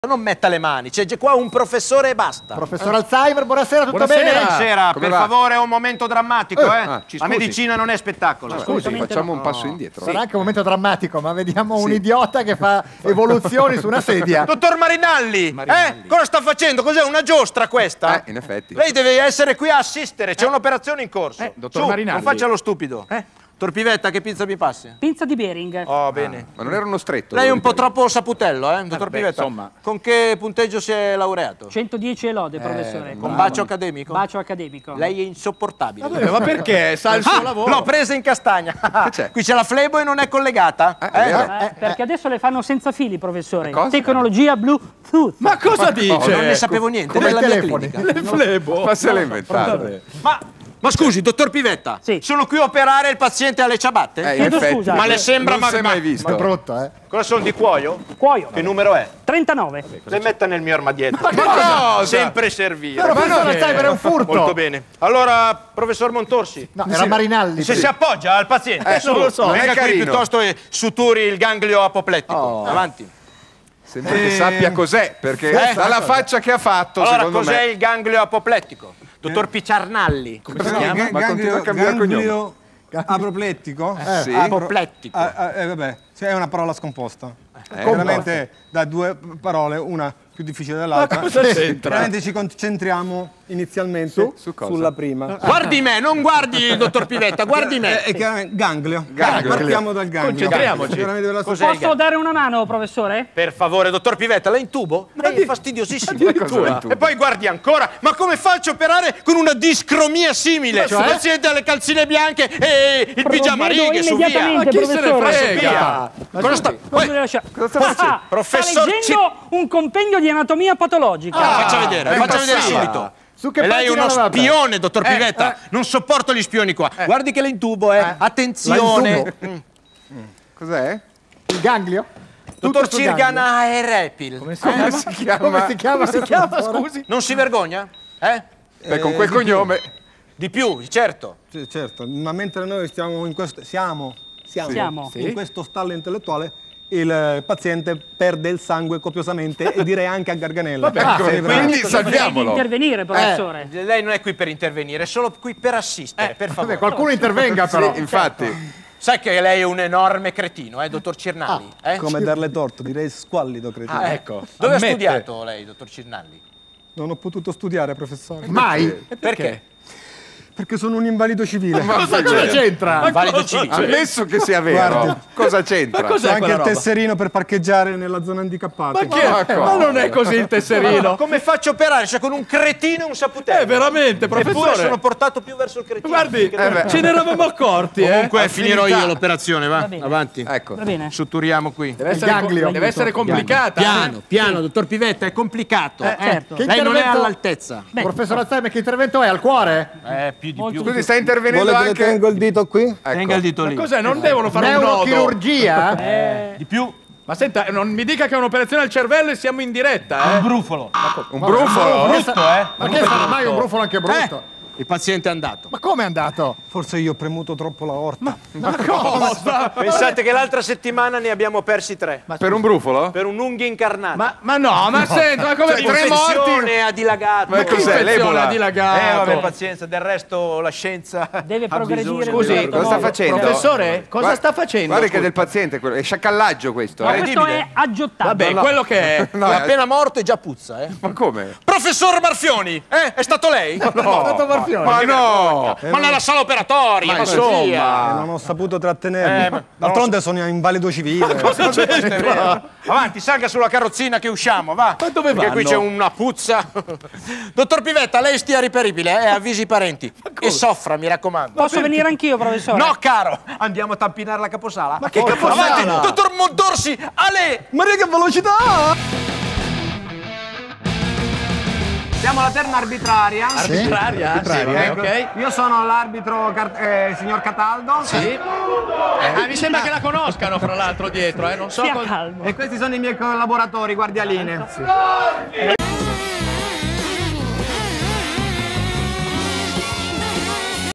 Non metta le mani, c'è qua un professore e basta. Professor Alzheimer, buonasera, tutto bene? Buonasera, per favore è un momento drammatico, La scusi. medicina non è spettacolo. Scusi, facciamo un passo indietro. Sarà anche un momento drammatico, ma vediamo un idiota che fa evoluzioni su una sedia. Dottor Marinalli, cosa sta facendo? Cos'è, una giostra questa? In effetti. Lei deve essere qui a assistere, c'è un'operazione in corso. Dottor Su, Marinalli. non faccia lo stupido. Dottor Pivetta, che pizza mi passi? Pizza di Bering. Oh, bene. Ma non era uno stretto? Lei è un po' troppo saputello, Dottor Pivetta. insomma. Con che punteggio si è laureato? 110 e lode, professore. Con bacio accademico? Bacio accademico. Lei è insopportabile. Ma perché? Sa il suo lavoro. L'ho presa in castagna. c'è? Qui c'è la flebo e non è collegata. Perché adesso le fanno senza fili, professore. Cosa? Tecnologia Bluetooth. Ma cosa dice? Non ne sapevo niente, Come nella i mia telefoni. clinica. Le flebo. Ma se l'ha inventato. Ma scusi, dottor Pivetta, Sì. sono qui a operare il paziente alle ciabatte? In Chiedo effetti. scusa. Ma le sembra non si è mai Ma visto. è brutto, eh? Cosa sono di cuoio? Cuoio. Che numero è? 39. Le metta nel mio armadietto. Ma cosa? Sempre servire. Però professor Alzheimer è un furto. Molto bene. Allora, professor Montorsi. No, era Marinalli. Se si appoggia al paziente, non lo so, venga non è qui carino. piuttosto e suturi il ganglio apoplettico. Avanti. Sembra che sappia cos'è, perché dalla faccia che ha fatto, Allora, secondo cos'è me. il ganglio apoplettico? Dottor Picciarnalli. Come si chiama? Ma continua a cambiare cognome. Ganglio apoplettico? Sì. Apoplettico. Vabbè, è una parola scomposta. Veramente da due parole, una più difficile dell'altra. Ma cosa c'entra? Veramente ci concentriamo inizialmente Su cosa? sulla prima. Guardi me, non guardi il dottor Pivetta, guardi me. È chiaramente ganglio. Ganglio. Partiamo dal ganglio. Concentriamoci. Veramente della Cos'è il Posso dare una mano, professore? Per favore, dottor Pivetta, lei in tubo? Lei è fastidiosissimo. Cosa tu? E poi guardi ancora, ma come faccio a operare con una discromia simile? Il paziente ha le calzine bianche e il pigiama righe, su via. immediatamente, chi se ne professore. frega? Cosa sta? Non deve lasciare. facendo? Professor sta leggendo un compendio di anatomia patologica. Faccia vedere subito. Su che E lei è pagina uno eravate? spione, dottor Pivetta. Non sopporto gli spioni qua. Guardi che le intubo, Attenzione. Cos'è? Il ganglio? Dottor Tutto sul ganglio. Cirgana Aerepil. Come si chiama? Come si chiama? Scusi. Non si vergogna? Beh, con quel cognome. Di più, certo. Sì, certo, ma mentre noi stiamo in questo, siamo in questo stallo intellettuale, il paziente perde il sangue copiosamente e direi anche a garganella. Quindi salviamolo. Intervenire, professore. Lei non è qui per intervenire, è solo qui per assistere, per favore. Vabbè, qualcuno intervenga però. Infatti. Sai che lei è un enorme cretino, dottor Cirnalli? Come darle torto, direi squallido, credo. Ecco. Dove ha ammette. studiato lei, dottor Cirnalli? Non ho potuto studiare, professore. Mai? Perché? Perché sono un invalido civile. Ma Cosa c'entra? Valido civile. ammesso che sia vero. Guardi. Cosa c'entra? Ma C'è cos'è anche quella il roba? tesserino per parcheggiare nella zona handicappata. Ma non è così il tesserino. Come faccio a operare? Cioè con un cretino e un saputello. Veramente, Eppure professore. sono portato più verso il cretino. Guardi, ce ne eravamo accorti, Comunque finirò io l'operazione, va? bene. Avanti. Ecco. Va bene. Sutturiamo qui. Deve essere, ganglio. deve essere complicata. Piano, dottor Pivetta, è complicato. certo. Che Lei non è intervento- all'altezza. Professor Alzheimer, che intervento è? Al cuore? Più di più. Scusi, sta intervenendo Volete che anche. tengo il dito qui? Tenga il dito lì. Cos'è? Non devono fare un nodo. Neurochirurgia? Di più. Ma senta, non mi dica che è un'operazione al cervello e siamo in diretta, Un brufolo. Un brufolo? Ma che sarà mai un brufolo anche brutto? Il paziente è andato. Ma come è andato? Forse io ho premuto troppo la orta. Pensate che l'altra settimana ne abbiamo persi 3. Per un brufolo? Per un'unghia incarnata. Ma no, ma senta, ma come Cioè, tre morti? L'infezione ha dilagato. Ma cos'è? Infezione L'Ebola? ha dilagato. Vabbè, pazienza, del resto la scienza Deve ha progredire. bisogno Scusi, di- Cosa sta facendo? Professore, cosa sta facendo? Guarda che è Scusi. del paziente, quello. È sciacallaggio questo, Ma questo è aggiottato. Vabbè, quello che è. No, È appena morto e già puzza, Ma come? Professor Marfioni, è stato lei? Ma no! Ma nella sala operatoria, ma insomma. Non ho saputo trattenermi. D'altronde sono invalido civile. Avanti, salga sulla carrozzina che usciamo, va. Ma dove Perché qui vanno? c'è una puzza. Dottor Pivetta, lei stia riperibile, avvisi i parenti. E soffra, mi raccomando. Posso venire anch'io, professore? No, caro, andiamo a tampinare la caposala. Ma che caposala? Avanti, dottor Montorsi, Ale! Maria, che velocità! Siamo alla terna arbitraria. Arbitraria? Sì, ok. Io sono l'arbitro, signor Cataldo. Sì. Mi sembra che la conoscano, fra l'altro, dietro, non so. Stia calmo. E questi sono i miei collaboratori, guardialine.